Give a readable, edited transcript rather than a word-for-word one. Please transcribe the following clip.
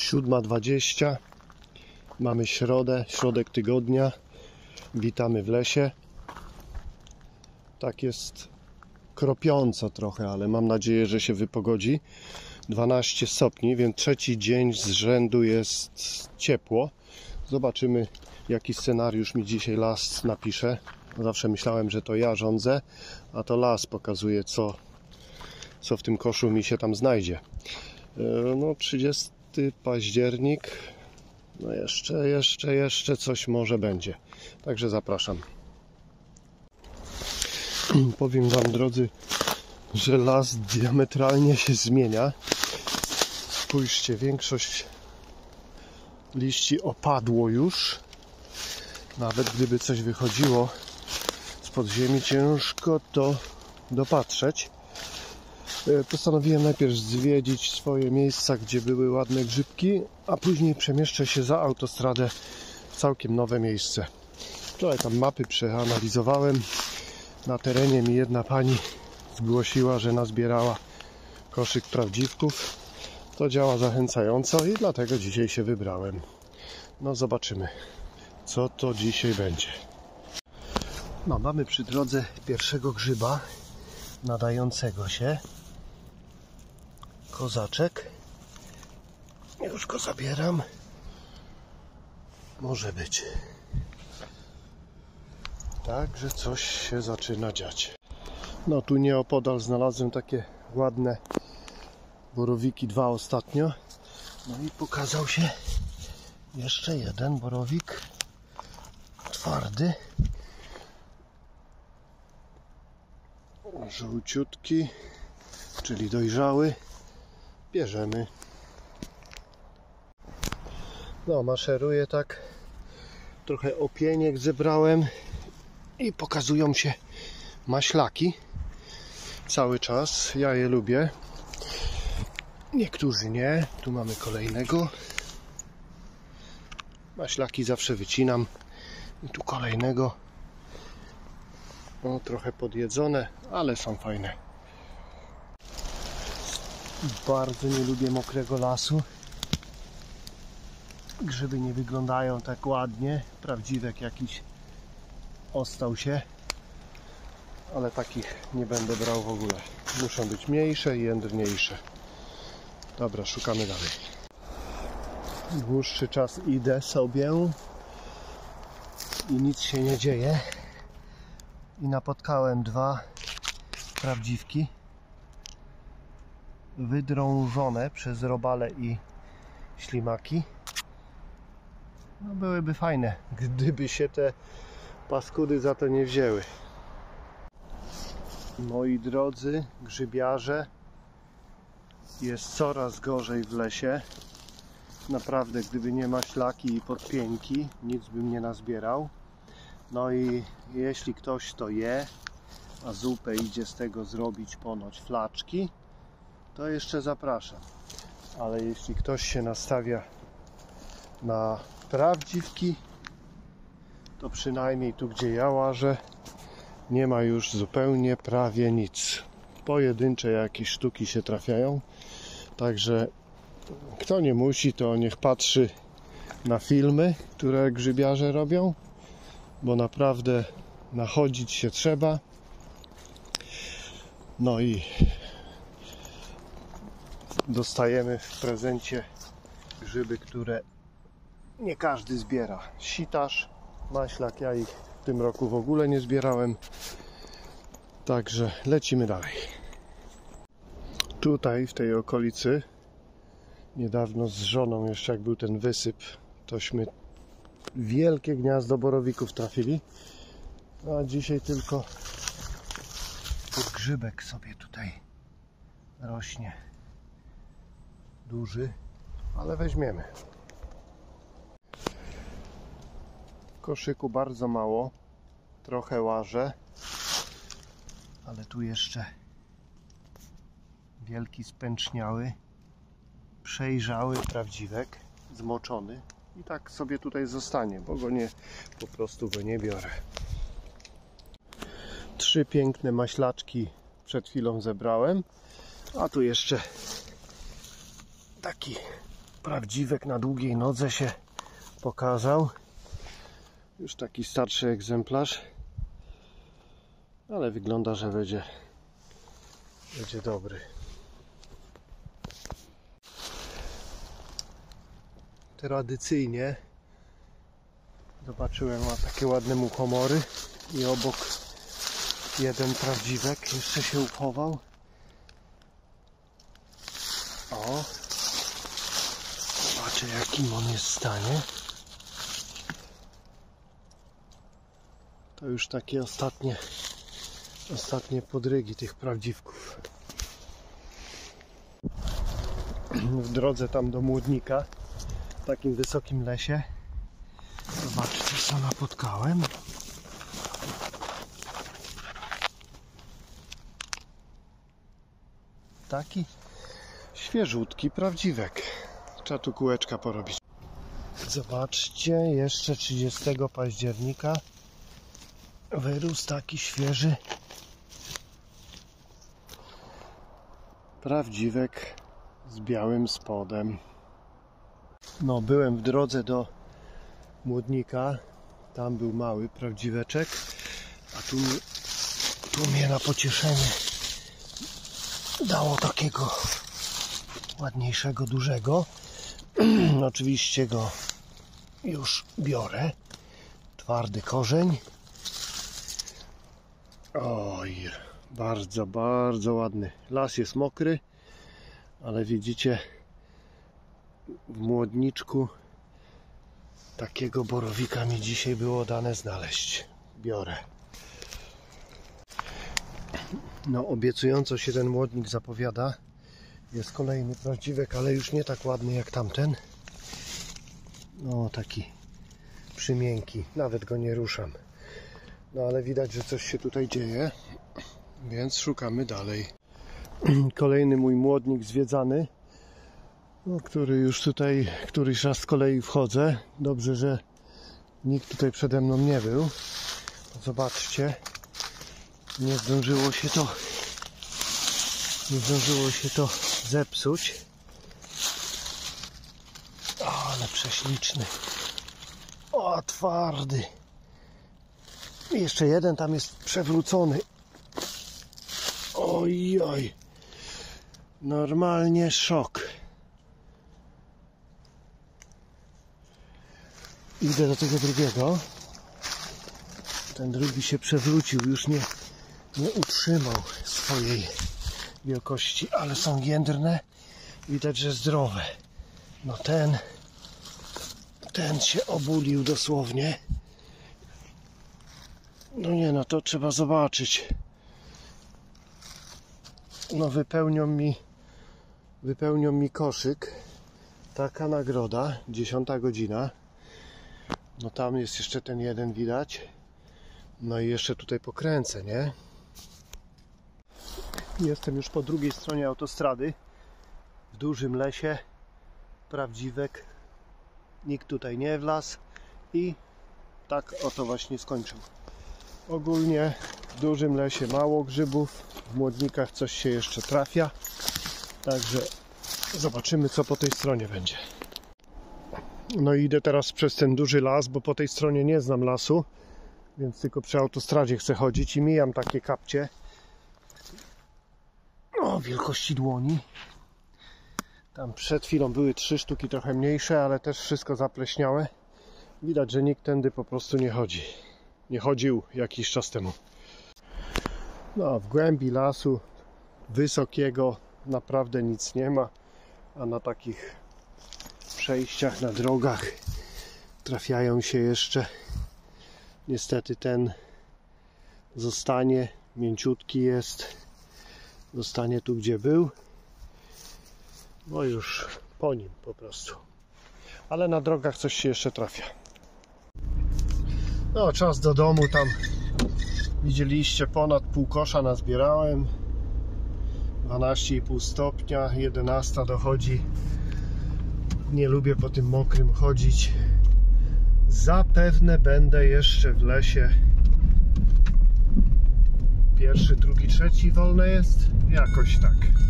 7:20. Mamy środę, środek tygodnia. Witamy w lesie. Tak jest kropiąco trochę, ale mam nadzieję, że się wypogodzi. 12 stopni, więc trzeci dzień z rzędu jest ciepło. Zobaczymy, jaki scenariusz mi dzisiaj las napisze. Zawsze myślałem, że to ja rządzę, a to las pokazuje, co w tym koszu mi się tam znajdzie. No 30 październik. No jeszcze coś może będzie. Także zapraszam. Powiem wam, drodzy, że las diametralnie się zmienia. Spójrzcie, większość liści opadło już. Nawet gdyby coś wychodziło spod ziemi, ciężko to dopatrzeć. Postanowiłem najpierw zwiedzić swoje miejsca, gdzie były ładne grzybki, a później przemieszczę się za autostradę w całkiem nowe miejsce. Wczoraj tam mapy przeanalizowałem. Na terenie mi jedna pani zgłosiła, że nazbierała koszyk prawdziwków. To działa zachęcająco i dlatego dzisiaj się wybrałem. No zobaczymy, co to dzisiaj będzie. No, mamy przy drodze pierwszego grzyba nadającego się. Kozaczek. Już go zabieram. Może być. Także coś się zaczyna dziać. No tu nieopodal znalazłem takie ładne borowiki, 2 ostatnio. No i pokazał się jeszcze jeden borowik twardy. Żółciutki, czyli dojrzały. Bierzemy. No, maszeruję tak. Trochę opieniek zebrałem i pokazują się maślaki cały czas. Ja je lubię. Niektórzy nie. Tu mamy kolejnego. Maślaki zawsze wycinam. I tu kolejnego. No, trochę podjedzone, ale są fajne. Bardzo nie lubię mokrego lasu. Grzyby nie wyglądają tak ładnie. Prawdziwek jakiś ostał się. Ale takich nie będę brał w ogóle. Muszą być mniejsze i jędrniejsze. Dobra, szukamy dalej. Dłuższy czas idę sobie i nic się nie dzieje. I napotkałem 2 prawdziwki wydrążone przez robale i ślimaki. No, byłyby fajne, gdyby się te paskudy za to nie wzięły. Moi drodzy grzybiarze, jest coraz gorzej w lesie. Naprawdę, gdyby nie maślaki i podpieńki, nic bym nie nazbierał. No i jeśli ktoś to je, a zupę idzie z tego zrobić ponoć flaczki, to jeszcze zapraszam. Ale jeśli ktoś się nastawia na prawdziwki, to przynajmniej tu, gdzie ja łażę, nie ma już zupełnie prawie nic. Pojedyncze jakieś sztuki się trafiają. Także kto nie musi, to niech patrzy na filmy, które grzybiarze robią, bo naprawdę nachodzić się trzeba. No i dostajemy w prezencie grzyby, które nie każdy zbiera. Sitarz, maślak, ja ich w tym roku w ogóle nie zbierałem. Także lecimy dalej. Tutaj w tej okolicy niedawno z żoną, jeszcze jak był ten wysyp, tośmy wielkie gniazdo borowików trafili. A dzisiaj tylko grzybek sobie tutaj rośnie. Duży, ale weźmiemy. W koszyku bardzo mało. Trochę łażę. Ale tu jeszcze wielki spęczniały, przejrzały prawdziwek, zmoczony. I tak sobie tutaj zostanie, bo po prostu go nie biorę. 3 piękne maślaczki przed chwilą zebrałem. A tu jeszcze taki prawdziwek na długiej nodze się pokazał. Już taki starszy egzemplarz, ale wygląda, że będzie dobry. Tradycyjnie zobaczyłem, ma takie ładne muchomory i obok jeden prawdziwek jeszcze się uchował. O, zobaczę, jakim on jest w stanie. To już takie ostatnie podrygi tych prawdziwków. W drodze tam do Młodnika, w takim wysokim lesie, zobaczcie, co napotkałem. Taki świeżutki prawdziwek. Trzeba tu kółeczka porobić. Zobaczcie, jeszcze 30 października wyrósł taki świeży prawdziwek z białym spodem. No, byłem w drodze do Młodnika. Tam był mały prawdziweczek, a tu mnie na pocieszenie dało takiego ładniejszego, dużego. Oczywiście go już biorę. Twardy korzeń. Oj, bardzo, bardzo ładny. Las jest mokry, ale widzicie, w Młodniczku takiego borowika mi dzisiaj było dane znaleźć. Biorę. No, obiecująco się ten Młodnik zapowiada. Jest kolejny prawdziwek, ale już nie tak ładny jak tamten. No, taki przymiękki. Nawet go nie ruszam. No, ale widać, że coś się tutaj dzieje, więc szukamy dalej. Kolejny mój Młodnik zwiedzany, no, który już tutaj któryś raz z kolei wchodzę. Dobrze, że nikt tutaj przede mną nie był. Zobaczcie, nie zdążyło się to zepsuć. O, ale prześliczny. O, twardy. I jeszcze jeden tam jest przewrócony. Oj, oj. Normalnie szok. Idę do tego drugiego. Ten drugi się przewrócił, już nie utrzymał swojej wielkości, ale są jędrne. Widać, że zdrowe. No ten się obulił dosłownie. No nie, no to trzeba zobaczyć. No wypełnią mi koszyk. Taka nagroda, 10 godzina. No tam jest jeszcze ten jeden widać. No i jeszcze tutaj pokręcę, nie? Jestem już po drugiej stronie autostrady. W dużym lesie. Prawdziwek. Nikt tutaj nie wlazł. I tak oto właśnie skończył. Ogólnie w dużym lesie mało grzybów. W Młodnikach coś się jeszcze trafia. Także zobaczymy, co po tej stronie będzie. No i idę teraz przez ten duży las, bo po tej stronie nie znam lasu, więc tylko przy autostradzie chcę chodzić i mijam takie kapcie o wielkości dłoni. Tam przed chwilą były 3 sztuki trochę mniejsze, ale też wszystko zapleśniałe. Widać, że nikt tędy po prostu nie chodzi. Nie chodził jakiś czas temu. No, w głębi lasu wysokiego naprawdę nic nie ma, a na takich przejściach, na drogach trafiają się jeszcze. Niestety ten zostanie, mięciutki jest, zostanie tu, gdzie był, no już po nim po prostu. Ale na drogach coś się jeszcze trafia. No, czas do domu. Tam widzieliście, ponad pół kosza nazbierałem. 12,5 stopnia, 11 dochodzi. Nie lubię po tym mokrym chodzić. Zapewne będę jeszcze w lesie. 1., 2., 3 wolne jest? Jakoś tak.